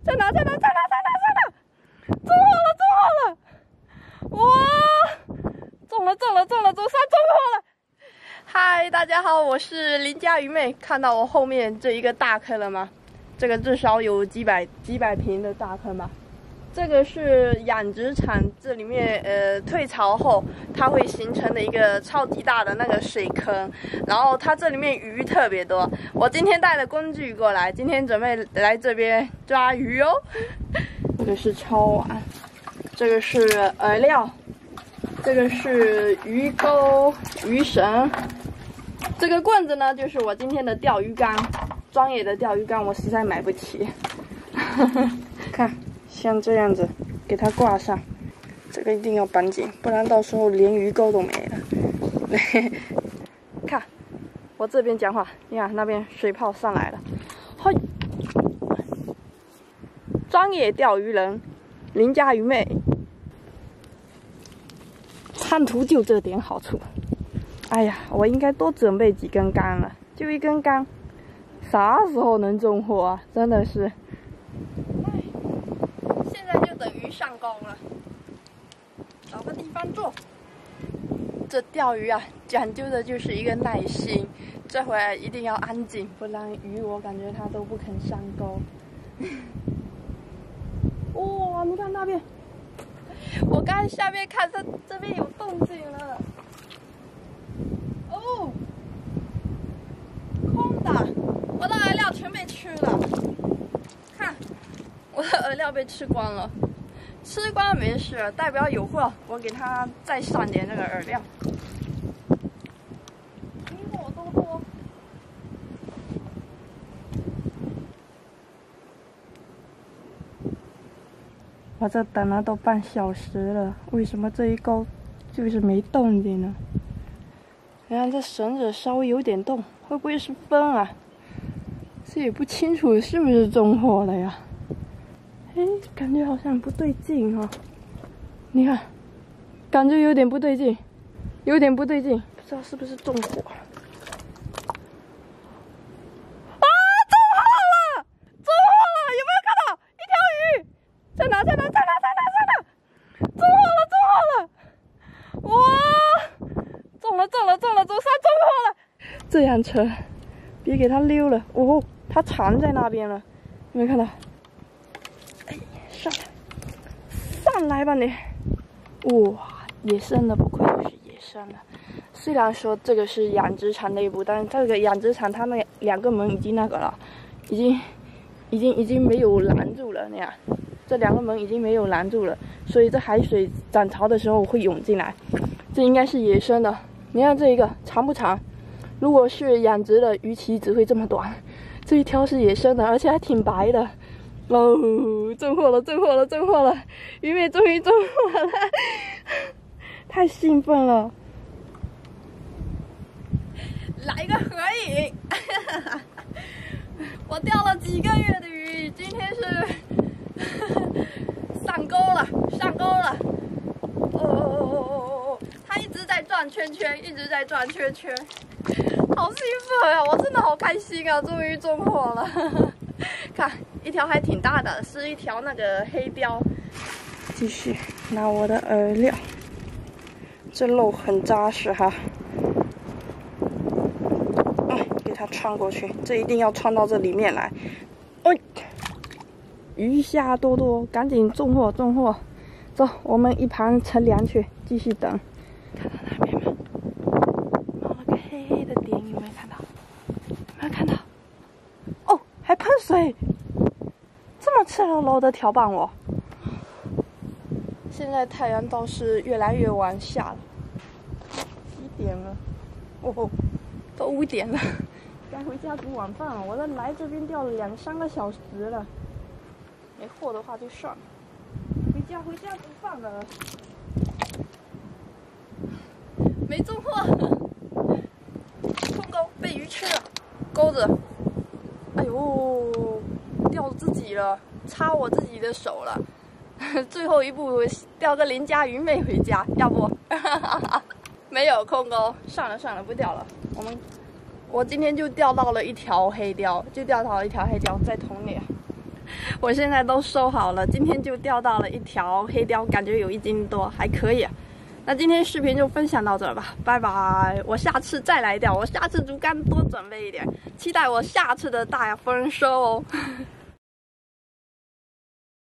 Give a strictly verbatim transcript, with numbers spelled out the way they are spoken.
在哪？在哪？在哪？在哪？在哪？中货了！中货了！哇！中了！中了！中了！中山中货了！嗨，大家好，我是邻家鱼妹。看到我后面这一个大坑了吗？这个至少有几百几百平的大坑吧。这个是养殖场，这里面呃退潮后它会形成的一个超级大的那个水坑，然后它这里面鱼特别多。我今天带了工具过来，今天准备来这边抓鱼哦。这个是抄网，这个是饵料，这个是鱼钩、鱼绳，这个棍子呢就是我今天的钓鱼竿，专业的钓鱼竿我实在买不起。看。像这样子，给它挂上，这个一定要绑紧，不然到时候连鱼钩都没了。看，我这边讲话，你看那边水泡上来了。嘿，专业钓鱼人，邻家鱼妹，贪图就这点好处。哎呀，我应该多准备几根竿了，就一根竿，啥时候能中货啊？真的是。等鱼上钩了，找个地方坐。这钓鱼啊，讲究的就是一个耐心。这回一定要安静，不然鱼我感觉它都不肯上钩。哇、哦，你看那边，我刚才下面看这这边有动静了。哦，空的，我的饵料全被吃了。看，我的饵料被吃光了。吃光没事，代表有货，我给他再上点那个饵料。你我多多。我这等了都半小时了，为什么这一钩就是没动静呢？你看这绳子稍微有点动，会不会是风啊？这也不清楚是不是中货了呀？哎，感觉好像不对劲哈、哦！你看，感觉有点不对劲，有点不对劲，不知道是不是中火。啊，中货了！中货了！有没有看到一条鱼？在哪？在哪？在哪？在哪？在哪？中货了！中货了！哇！中了！中了！中了！中山中货了！这样扯，别给它溜了。哦，它藏在那边了，有没有看到？上来，上来吧你！哇，野生的，不愧就是野生的。虽然说这个是养殖场内部，但是这个养殖场它那两个门已经那个了，已经、已经、已经没有拦住了。那样，这两个门已经没有拦住了，所以这海水涨潮的时候会涌进来。这应该是野生的。你看这一个长不长？如果是养殖的，鱼鳍只会这么短。这一条是野生的，而且还挺白的。哦，中货了，中货了，中货了！鱼妹终于中货了，太兴奋了！来个合影！我钓了几个月的鱼，今天是上钩了，上钩了！哦哦哦哦哦哦！它一直在转圈圈，一直在转圈圈，好兴奋啊！我真的好开心啊，终于中货了！看。一条还挺大的，是一条那个黑鲷。继续拿我的饵料，这肉很扎实哈。嗯，给它穿过去，这一定要穿到这里面来。哎，鱼虾多多，赶紧中货中货！走，我们一旁乘凉去，继续等。看到那边吗？冒了个黑黑的点，有没有看到？有没有看到？哦，还喷水！这么赤裸裸的挑拌我，现在太阳倒是越来越晚下了，几点了？哦，都五点了，该回家煮晚饭了。我这来这边钓了两三个小时了，没货的话就算了，回家回家煮饭了。没中货，空钩被鱼吃了，钩子，哎呦！钓自己了，插我自己的手了，最后一步钓个邻家鱼妹回家，要不？没有空钩，算了算了，不钓了。我们，我今天就钓到了一条黑鲷，就钓到了一条黑鲷在桶里。 我现在都收好了，今天就钓到了一条黑鲷，感觉有一斤多，还可以。那今天视频就分享到这吧，拜拜！我下次再来钓，我下次竹竿多准备一点，期待我下次的大丰收哦。